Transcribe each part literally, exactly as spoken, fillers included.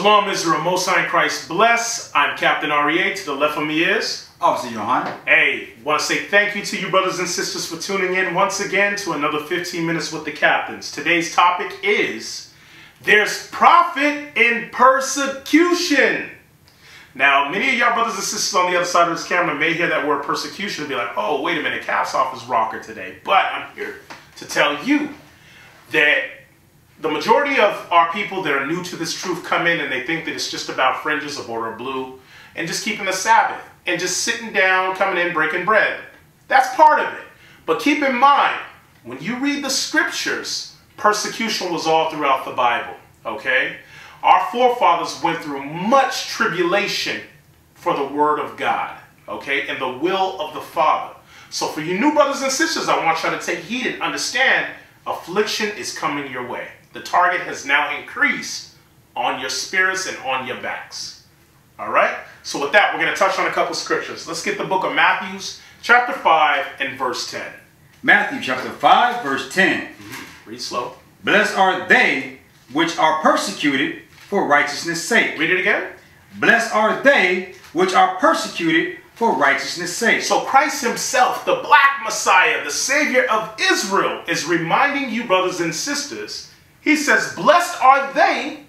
Shalom Israel, Most High in Christ bless. I'm Captain R E A. To the left of me is Officer Johan. Hey, want to say thank you to you brothers and sisters for tuning in once again to another fifteen minutes with the captains. Today's topic is there's profit in persecution. Now, many of y'all brothers and sisters on the other side of this camera may hear that word persecution and be like, oh, wait a minute, Cap's off his rocker today. But I'm here to tell you that the majority of our people that are new to this truth come in and they think that it's just about fringes, a border of blue, and just keeping the Sabbath, and just sitting down, coming in, breaking bread. That's part of it. But keep in mind, when you read the scriptures, persecution was all throughout the Bible, okay? Our forefathers went through much tribulation for the word of God, okay, and the will of the Father. So for you new brothers and sisters, I want you to take heed and understand affliction is coming your way. The target has now increased on your spirits and on your backs. All right? So with that, we're going to touch on a couple scriptures. Let's get the book of Matthew, chapter five and verse ten. Matthew chapter five, verse ten. Mm-hmm. Read slow. Blessed are they which are persecuted for righteousness' sake. Read it again. Blessed are they which are persecuted for righteousness' sake. So Christ himself, the black Messiah, the Savior of Israel, is reminding you brothers and sisters. He says, blessed are they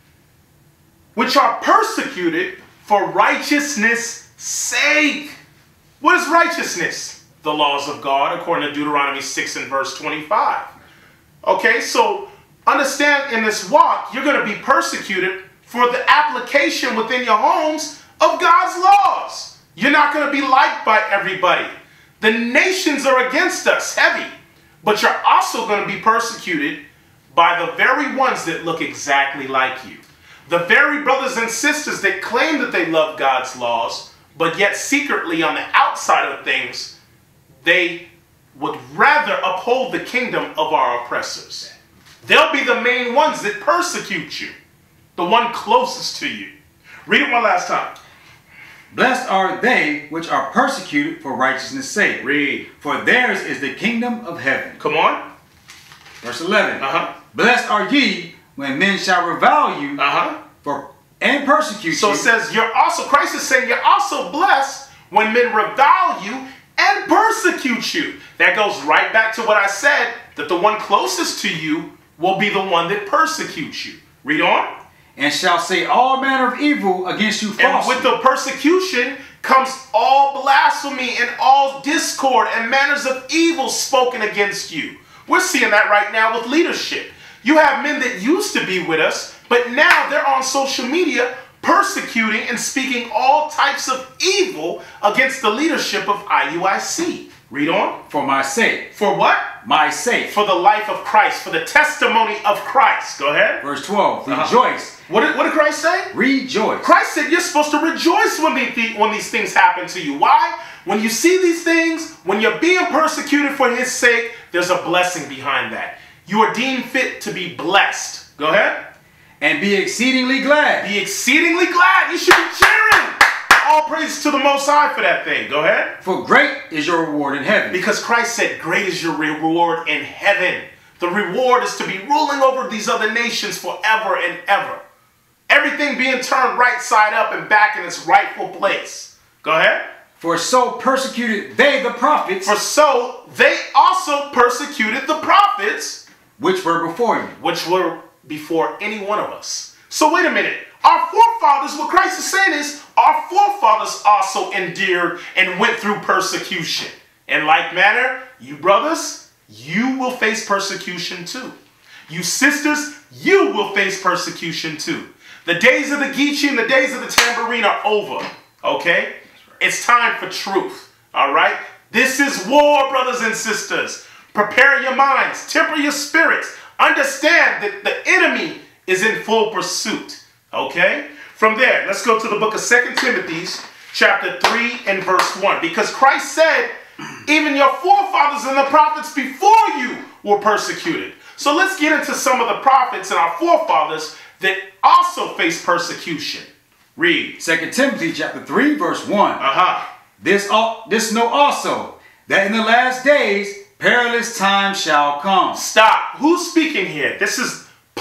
which are persecuted for righteousness' sake. What is righteousness? The laws of God, according to Deuteronomy six and verse twenty-five. Okay, so understand in this walk, you're going to be persecuted for the application within your homes of God's laws. You're not going to be liked by everybody. The nations are against us, heavy. But you're also going to be persecuted by the very ones that look exactly like you. The very brothers and sisters that claim that they love God's laws, but yet secretly on the outside of things, they would rather uphold the kingdom of our oppressors. They'll be the main ones that persecute you, the one closest to you. Read it one last time. Blessed are they which are persecuted for righteousness' sake. Read. For theirs is the kingdom of heaven. Come on. Verse eleven. Uh-huh. Blessed are ye when men shall revile you uh-huh. for and persecute so you. So it says, you're also, Christ is saying, you're also blessed when men revile you and persecute you. That goes right back to what I said, that the one closest to you will be the one that persecutes you. Read on. And shall say all manner of evil against you falsely. And with the persecution comes all blasphemy and all discord and manners of evil spoken against you. We're seeing that right now with leadership. You have men that used to be with us, but now they're on social media persecuting and speaking all types of evil against the leadership of I U I C. Read on. For my sake. For what? My sake. For the life of Christ, for the testimony of Christ. Go ahead. Verse twelve. Uh-huh. Rejoice. What did, what did Christ say? Rejoice. Christ said you're supposed to rejoice when, the, when these things happen to you. Why? When you see these things, when you're being persecuted for his sake, there's a blessing behind that. You are deemed fit to be blessed. Go ahead. And be exceedingly glad. Be exceedingly glad. You should be cheering. All praise to the Most High for that thing. Go ahead. For great is your reward in heaven. Because Christ said, great is your reward in heaven. The reward is to be ruling over these other nations forever and ever. Everything being turned right side up and back in its rightful place. Go ahead. For so persecuted they the prophets. For so they also persecuted the prophets. Which were before you. Which were before any one of us. So wait a minute. Our forefathers, what Christ is saying is, our forefathers also endured and went through persecution. In like manner, you brothers, you will face persecution too. You sisters, you will face persecution too. The days of the Geechee and the days of the tambourine are over. Okay? It's time for truth. All right? This is war, brothers and sisters. Prepare your minds. Temper your spirits. Understand that the enemy is in full pursuit. Okay? From there, let's go to the book of Second Timothy, chapter three and verse one. Because Christ said, even your forefathers and the prophets before you were persecuted. So let's get into some of the prophets and our forefathers that also faced persecution. Read. Second Timothy chapter three, verse one. Uh-huh. This, this know also, that in the last days perilous times shall come. Stop. Who's speaking here? This is Paul.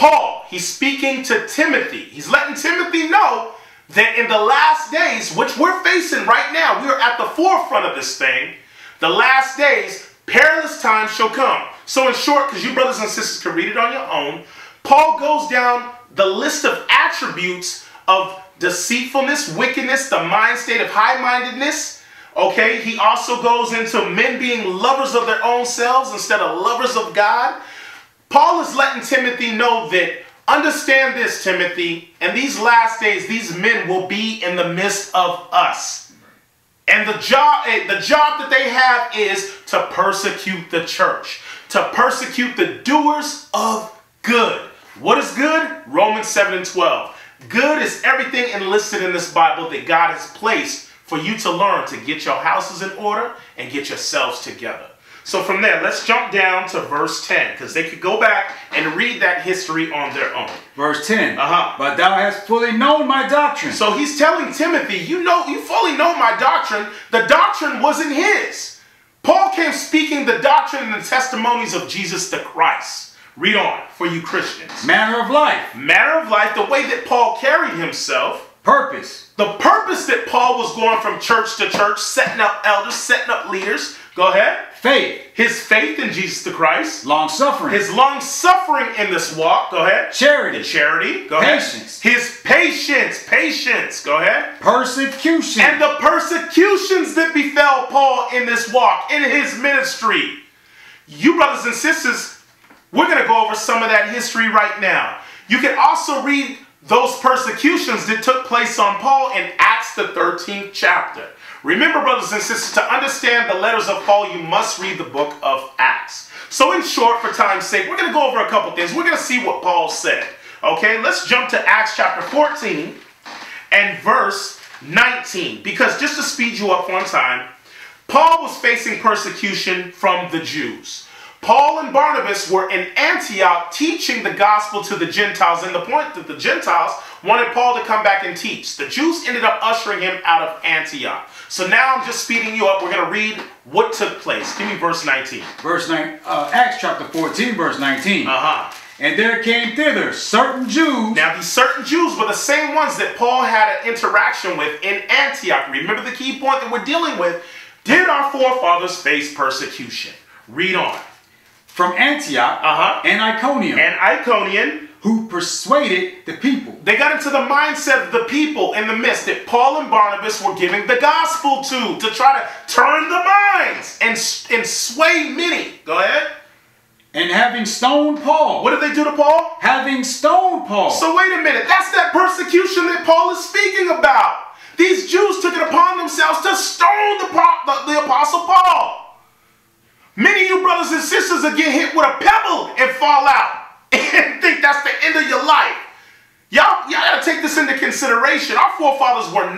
Paul, he's speaking to Timothy. He's letting Timothy know that in the last days, which we're facing right now, we are at the forefront of this thing. The last days, perilous times shall come. So in short, because you brothers and sisters can read it on your own, Paul goes down the list of attributes of deceitfulness, wickedness, the mind state of high-mindedness. Okay, he also goes into men being lovers of their own selves instead of lovers of God. Paul is letting Timothy know that, understand this, Timothy, in these last days, these men will be in the midst of us. And the job, the job that they have is to persecute the church, to persecute the doers of good. What is good? Romans seven and twelve. Good is everything enlisted in this Bible that God has placed for you to learn to get your houses in order and get yourselves together. So from there, let's jump down to verse ten, because they could go back and read that history on their own. Verse ten. Uh-huh. But thou hast fully known my doctrine. So he's telling Timothy, you know, you fully know my doctrine. The doctrine wasn't his. Paul came speaking the doctrine and the testimonies of Jesus the Christ. Read on for you Christians. Manner of life. Manner of life, the way that Paul carried himself. Purpose. The purpose that Paul was going from church to church, setting up elders, setting up leaders. Go ahead. Faith. His faith in Jesus the Christ. Long suffering. His long suffering in this walk. Go ahead. Charity. The charity. Go Patience. ahead. His patience. Patience. Go ahead. Persecution. And the persecutions that befell Paul in this walk, in his ministry. You brothers and sisters, we're going to go over some of that history right now. You can also read those persecutions that took place on Paul in Acts the thirteenth chapter. Remember, brothers and sisters, to understand the letters of Paul, you must read the book of Acts. So in short, for time's sake, we're going to go over a couple things. We're going to see what Paul said. Okay, let's jump to Acts chapter fourteen and verse nineteen. Because just to speed you up on time, Paul was facing persecution from the Jews. Paul and Barnabas were in Antioch teaching the gospel to the Gentiles, and the point that the Gentiles wanted Paul to come back and teach. The Jews ended up ushering him out of Antioch. So now I'm just speeding you up. We're going to read what took place. Give me verse nineteen. Verse nine, uh, Acts chapter fourteen, verse nineteen. Uh-huh. And there came thither certain Jews. Now these certain Jews were the same ones that Paul had an interaction with in Antioch. Remember the key point that we're dealing with. Did our forefathers face persecution? Read on. From Antioch uh-huh. and Iconium. And Iconium. Who persuaded the people. They got into the mindset of the people in the midst that Paul and Barnabas were giving the gospel to, to try to turn the minds and, and sway many. Go ahead. And having stoned Paul. What did they do to Paul? Having stoned Paul. So wait a minute. That's that persecution that Paul is speaking about. These Jews took it upon themselves to stone the, the, the Apostle Paul. Many of you brothers and sisters will get hit with a pebble and fall out and think that's the end of your life. Y'all, y'all gotta take this into consideration. Our forefathers were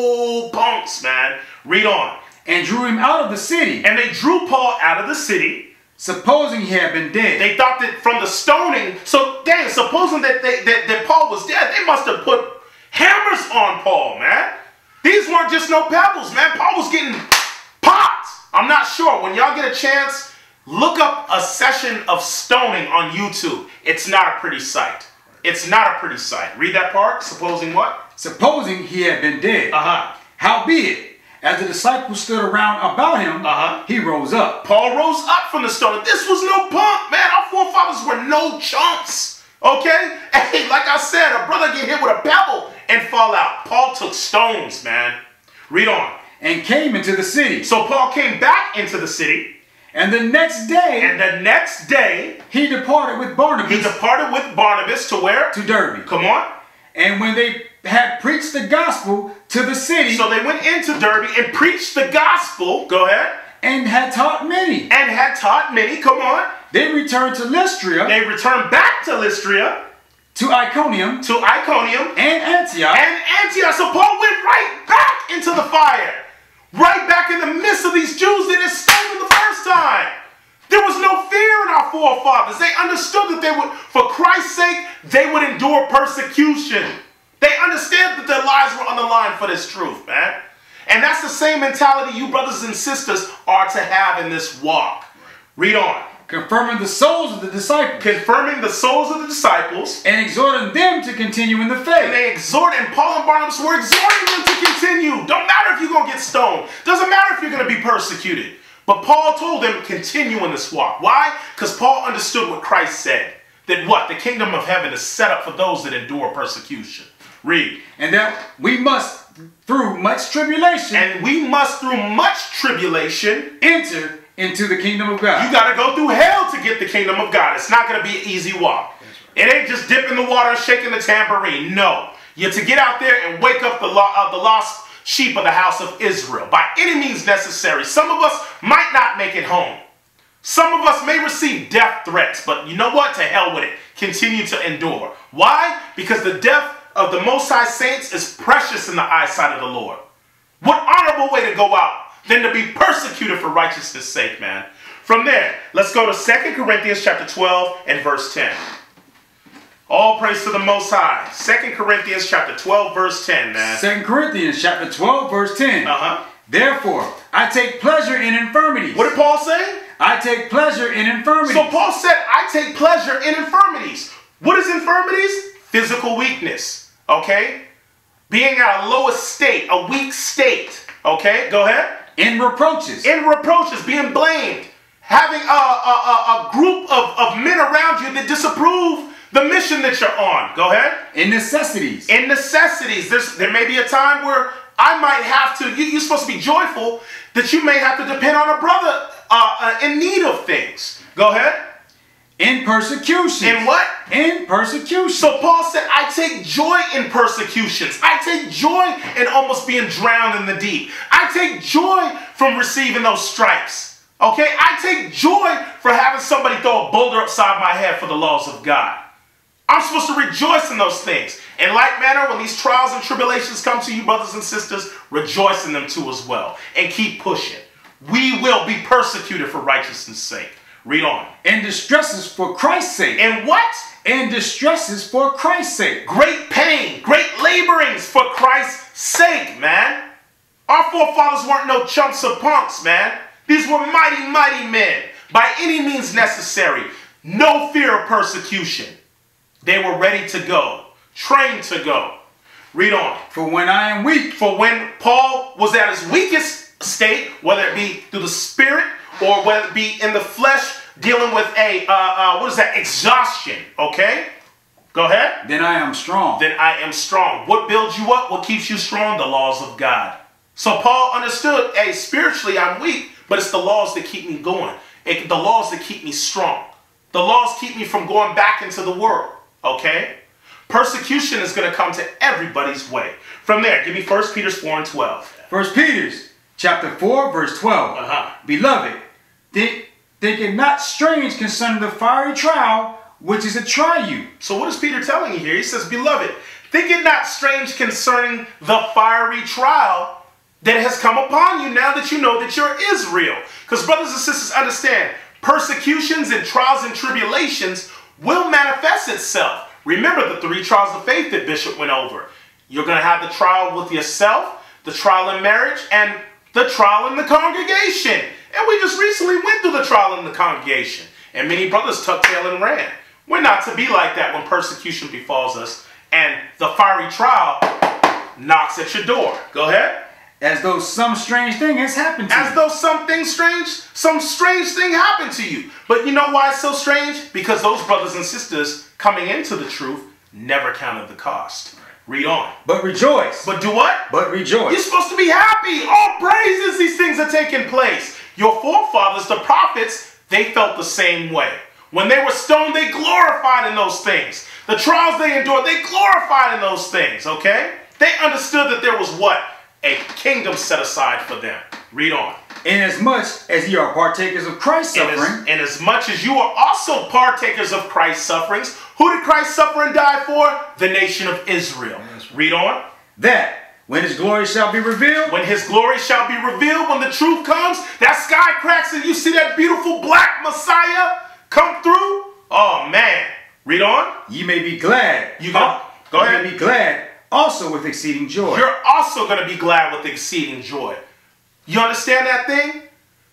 no punks, man. Read on. And drew him out of the city. And they drew Paul out of the city. Supposing he had been dead. They thought that from the stoning, so dang, supposing that, they, that, that Paul was dead, they must have put hammers on Paul, man. These weren't just no pebbles, man. Paul was getting popped. I'm not sure. When y'all get a chance, look up a session of stoning on YouTube. It's not a pretty sight. It's not a pretty sight. Read that part. Supposing what? Supposing he had been dead. Uh-huh. Howbeit, as the disciples stood around about him, uh-huh. he rose up. Paul rose up from the stone. This was no punk, man. Our forefathers were no chumps. Okay? Hey, like I said, a brother get hit with a pebble and fall out. Paul took stones, man. Read on. And came into the city. So Paul came back into the city. And the next day. And the next day. He departed with Barnabas. He departed with Barnabas to where? To Derbe. Come on. And when they had preached the gospel to the city. So they went into Derbe and preached the gospel. Go ahead. And had taught many. And had taught many. Come on. They returned to Lystra. They returned back to Lystra. To Iconium. To Iconium. And Antioch. And Antioch. So Paul went right back into the fire. Right back in the midst of these Jews that had stoned the first time. There was no fear in our forefathers. They understood that they would, for Christ's sake, they would endure persecution. They understand that their lives were on the line for this truth, man. And that's the same mentality you brothers and sisters are to have in this walk. Read on. confirming the souls of the disciples, confirming the souls of the disciples, and exhorting them to continue in the and faith. they exhort, and Paul and Barnabas were exhorting them to continue. Don't matter if you're going to get stoned. Doesn't matter if you're going to be persecuted. But Paul told them, continue in this walk. Why? Because Paul understood what Christ said. That what? The kingdom of heaven is set up for those that endure persecution. Read. And that we must, through much tribulation, And we must, through much tribulation, enter into the kingdom of God. you got to go through hell to get the kingdom of God. It's not going to be an easy walk. It ain't just dipping the water and shaking the tambourine. No. You're to get out there and wake up the, lo uh, the lost sheep of the house of Israel by any means necessary. Some of us might not make it home. Some of us may receive death threats, but you know what? To hell with it. Continue to endure. Why? Because the death of the Most High Saints is precious in the eyesight of the Lord. What honorable way to go out than to be persecuted for righteousness' sake, man. From there, let's go to Second Corinthians chapter twelve and verse ten. All praise to the Most High. Second Corinthians chapter twelve, verse ten, man. Second Corinthians chapter twelve, verse ten. Uh-huh. Therefore, I take pleasure in infirmities. What did Paul say? I take pleasure in infirmities. So Paul said, I take pleasure in infirmities. What is infirmities? Physical weakness, okay? Being at a lowest state, a weak state, okay? Go ahead. In reproaches. In reproaches, being blamed. Having a, a, a, a group of, of men around you that disapprove the mission that you're on. Go ahead. In necessities. In necessities. There's, there may be a time where I might have to, you, you're supposed to be joyful that you may have to depend on a brother uh, uh, in need of things. Go ahead. In persecution. In what? In persecution. So Paul said, I take joy in persecutions. I take joy in almost being drowned in the deep. I take joy from receiving those stripes. Okay? I take joy for having somebody throw a boulder upside my head for the laws of God. I'm supposed to rejoice in those things. In like manner, when these trials and tribulations come to you, brothers and sisters, rejoice in them too as well. And keep pushing. We will be persecuted for righteousness' sake. Read on. In distresses for Christ's sake. And what? In distresses for Christ's sake. Great pain, great laborings for Christ's sake, man. Our forefathers weren't no chumps or punks, man. These were mighty, mighty men. By any means necessary. No fear of persecution. They were ready to go. Trained to go. Read on. For when I am weak. For when Paul was at his weakest state, whether it be through the spirit or whether it be in the flesh, dealing with a, uh, uh, what is that, exhaustion, okay? Go ahead. Then I am strong. Then I am strong. What builds you up? What keeps you strong? The laws of God. So Paul understood, hey, spiritually I'm weak, but it's the laws that keep me going. It, the laws that keep me strong. The laws keep me from going back into the world, okay? Persecution is going to come to everybody's way. From there, give me First Peter four and twelve. First Peter chapter four, verse twelve. Uh-huh. Beloved, think, think it not strange concerning the fiery trial which is to try you. So what is Peter telling you here? He says, Beloved, think it not strange concerning the fiery trial that has come upon you now that you know that you're Israel. Because brothers and sisters, understand, persecutions and trials and tribulations will manifest itself. Remember the three trials of faith that Bishop went over. You're going to have the trial with yourself, the trial in marriage, and the trial in the congregation. And we just recently went through the trial in the congregation. And many brothers tucked tail and ran. We're not to be like that when persecution befalls us and the fiery trial knocks at your door. Go ahead. As though some strange thing has happened to you. As though something strange, some strange thing happened to you. But you know why it's so strange? Because those brothers and sisters coming into the truth never counted the cost. Read on. But rejoice. But do what? But rejoice. You're supposed to be happy. All praises, these things are taking place. Your forefathers, the prophets, they felt the same way. When they were stoned, they glorified in those things. The trials they endured, they glorified in those things, okay? They understood that there was what? A kingdom set aside for them. Read on. Inasmuch as ye are partakers of Christ's suffering. And as, and as much as you are also partakers of Christ's sufferings, who did Christ suffer and die for? The nation of Israel. Read on. That when his glory shall be revealed. When his glory shall be revealed, when the truth comes, that sky cracks and you see that beautiful black Messiah come through. Oh man. Read on. Ye may be glad. You go, go ahead. Ye may be glad also with exceeding joy. You're also going to be glad with exceeding joy. You understand that thing?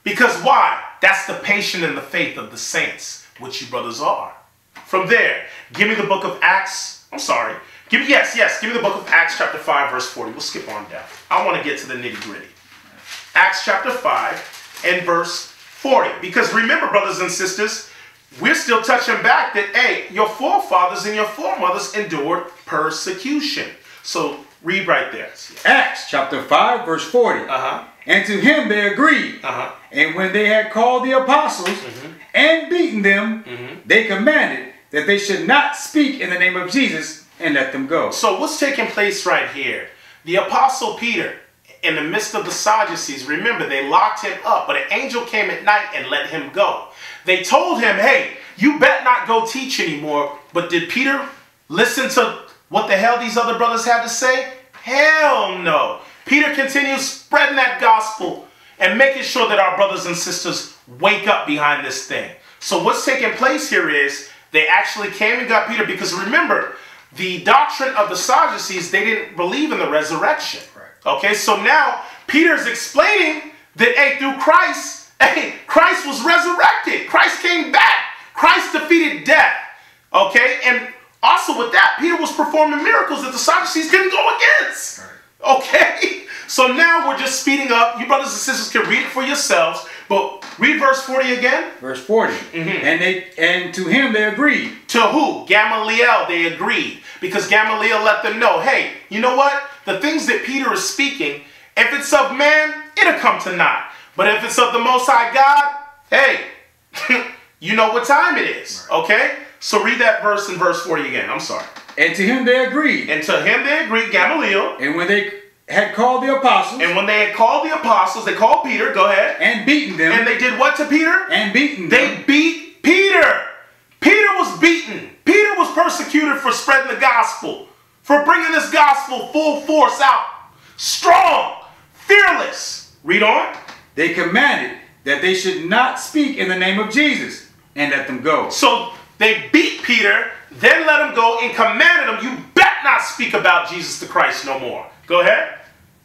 Because why? That's the patience and the faith of the saints, which you brothers are. From there, give me the book of Acts. I'm sorry. Give me, yes, yes, give me the book of Acts chapter five, verse forty. We'll skip on down. I want to get to the nitty gritty. Acts chapter five and verse forty. Because remember, brothers and sisters, we're still touching back that, hey, your forefathers and your foremothers endured persecution. So read right there. Acts chapter five, verse forty. Uh-huh. And to him they agreed. Uh-huh. And when they had called the apostles Mm-hmm. and beaten them, Mm-hmm. they commanded that they should not speak in the name of Jesus and let them go. So what's taking place right here? The apostle Peter, in the midst of the Sadducees, remember they locked him up, but an angel came at night and let him go. They told him, hey, you bet not go teach anymore. But did Peter listen to what the hell these other brothers had to say? Hell no. Peter continues spreading that gospel and making sure that our brothers and sisters wake up behind this thing. So what's taking place here is they actually came and got Peter, because remember, the doctrine of the Sadducees, they didn't believe in the resurrection. Right. Okay, so now Peter's explaining that, hey, through Christ, hey, Christ was resurrected. Christ came back. Christ defeated death. Okay, and also with that, Peter was performing miracles that the Sadducees didn't go against. Right. Okay, so now we're just speeding up. You brothers and sisters can read it for yourselves, but read verse forty again. Verse forty. Mm-hmm. And they and to him they agreed. To who? Gamaliel, they agreed. Because Gamaliel let them know, hey, you know what? The things that Peter is speaking, if it's of man, it'll come to naught. But if it's of the Most High God, hey, you know what time it is. Right. Okay? So read that verse in verse forty again. I'm sorry. And to him they agreed. And to him they agreed, Gamaliel. And when they had called the apostles. And when they had called the apostles, they called Peter. Go ahead. And beaten them. And they did what to Peter? And beaten them. They beat Peter. Peter was beaten. Peter was persecuted for spreading the gospel, for bringing this gospel full force out. Strong, fearless. Read on. They commanded that they should not speak in the name of Jesus and let them go. So they beat Peter, then let him go, and commanded him, you bet not speak about Jesus the Christ no more. Go ahead.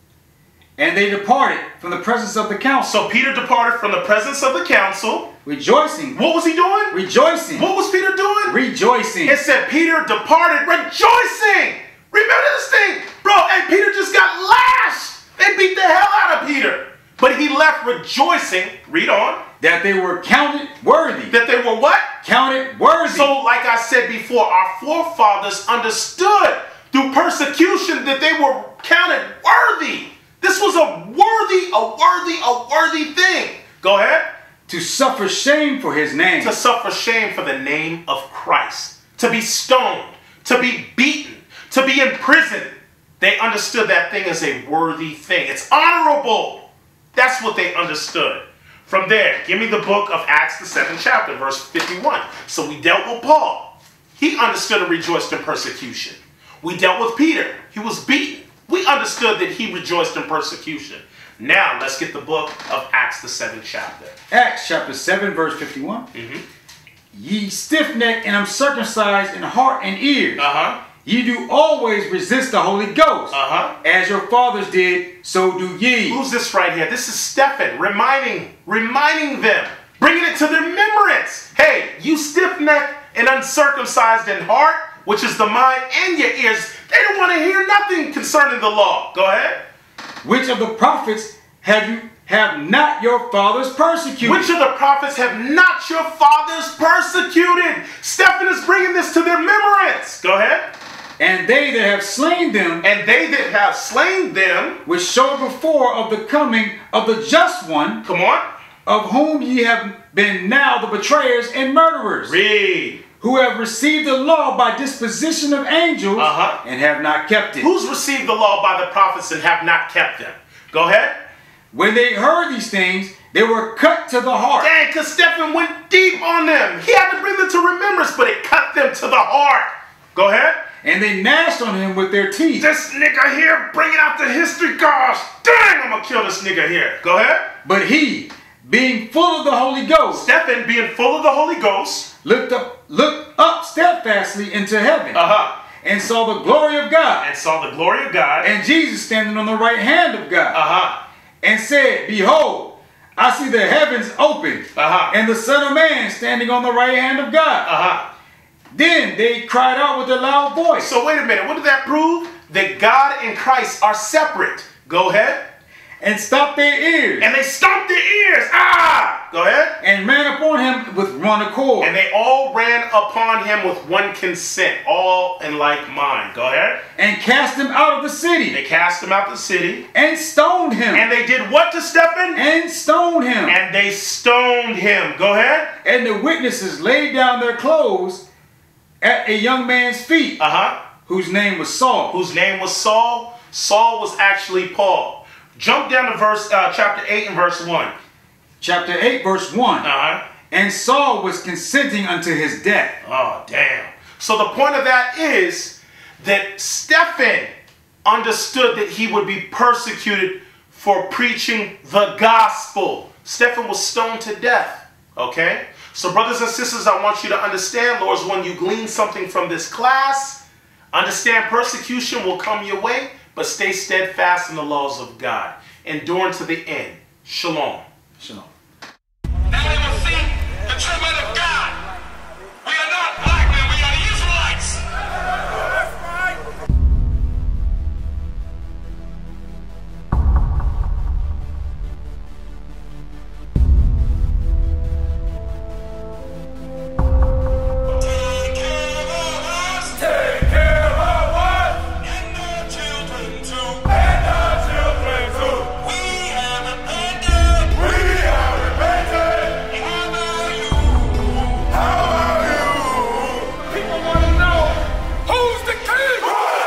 And they departed from the presence of the council. So Peter departed from the presence of the council. Rejoicing. What was he doing? Rejoicing. What was Peter doing? Rejoicing. It said Peter departed rejoicing. Remember this thing? Bro, hey, Peter just got lashed. They beat the hell out of Peter. But he left rejoicing. Read on. That they were counted worthy. That they were what? Counted worthy. So like I said before, our forefathers understood through persecution that they were counted worthy. This was a worthy, a worthy, a worthy thing. Go ahead. To suffer shame for his name. To suffer shame for the name of Christ. To be stoned. To be beaten. To be imprisoned. They understood that thing as a worthy thing. It's honorable. That's what they understood. From there, give me the book of Acts, the seventh chapter, verse fifty-one. So we dealt with Paul. He understood and rejoiced in persecution. We dealt with Peter. He was beaten. We understood that he rejoiced in persecution. Now, let's get the book of Acts, the seventh chapter. Acts chapter seven, verse fifty-one. Mm-hmm. Ye stiff-necked and uncircumcised in heart and ears. Uh-huh. Ye do always resist the Holy Ghost. Uh-huh. As your fathers did, so do ye. Who's this right here? This is Stephen reminding, reminding them, bringing it to their remembrance. Hey, you stiff-necked and uncircumcised in heart, which is the mind, and your ears. They don't want to hear nothing concerning the law. Go ahead. Which of the prophets have you have not your fathers persecuted? Which of the prophets have not your fathers persecuted? Stephen is bringing this to their remembrance. Go ahead. And they that have slain them, and they that have slain them, which showed before of the coming of the just one, come on, of whom ye have been now the betrayers and murderers. Read. Who have received the law by disposition of angels, uh-huh. and have not kept it. Who's received the law by the prophets and have not kept them? Go ahead. When they heard these things, they were cut to the heart. Dang, because Stephen went deep on them. He had to bring them to remembrance, but it cut them to the heart. Go ahead. And they gnashed on him with their teeth. This nigga here bringing out the history cards. Dang, I'm going to kill this nigga here. Go ahead. But he, being full of the Holy Ghost, Stephen, being full of the Holy Ghost, looked up, looked up steadfastly into heaven, uh-huh. and saw the glory of God, and saw the glory of God, and Jesus standing on the right hand of God, uh-huh. and said, Behold, I see the heavens open, Uh-huh. and the Son of Man standing on the right hand of God. Uh-huh. Then they cried out with a loud voice. So wait a minute. What did that prove? That God and Christ are separate. Go ahead. And stopped their ears. And they stomped their ears. Ah! Go ahead. And ran upon him with one accord. And they all ran upon him with one consent, all in like mind. Go ahead. And cast him out of the city. They cast him out of the city. And stoned him. And they did what to Stephen? And stoned him. And they stoned him. Go ahead. And the witnesses laid down their clothes at a young man's feet, Uh-huh. whose name was Saul. Whose name was Saul. Saul was actually Paul. Jump down to verse uh, chapter eight and verse one. Chapter eight, verse one. Uh-huh. And Saul was consenting unto his death. Oh, damn. So the point of that is that Stephen understood that he would be persecuted for preaching the gospel. Stephen was stoned to death. Okay? So brothers and sisters, I want you to understand, Lord's, when you glean something from this class, understand persecution will come your way, but stay steadfast in the laws of God. Endure to the end. Shalom. Shalom. Now they will see the true men of God. We are not black men, we are the Israelites. That's right. Take care of us. Take care of us. And our children too. And our children too. We have abandoned. We have repented. How about you? How about you? People want to know who's the king.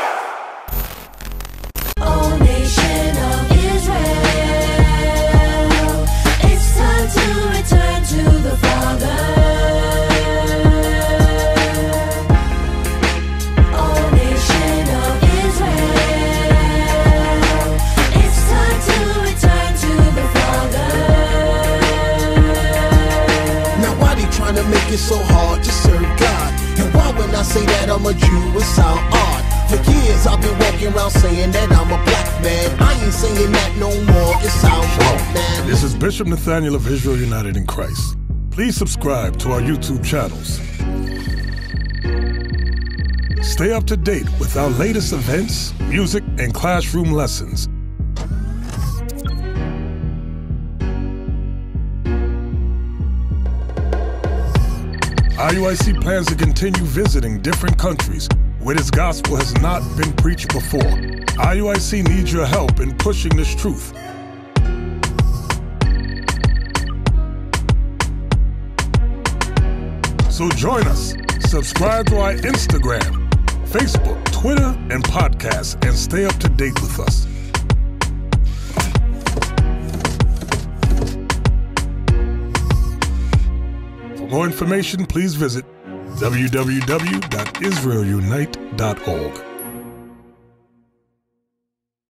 O nation of Israel, it's time to return to the Father. O nation of Israel, it's time to return to the Father. Now why they trying to make it so hard to serve God? And why when I say that I'm a Jew, it sound odd? For years I've been walking around saying that I'm a black man. I ain't saying that no more, it sounds wrong, man. This is Bishop Nathaniel of Israel United in Christ. Please subscribe to our YouTube channels. Stay up to date with our latest events, music, and classroom lessons. I U I C plans to continue visiting different countries where this gospel has not been preached before. I U I C needs your help in pushing this truth. So join us. Subscribe to our Instagram, Facebook, Twitter, and podcast, and stay up to date with us. For more information, please visit w w w dot israel unite dot org.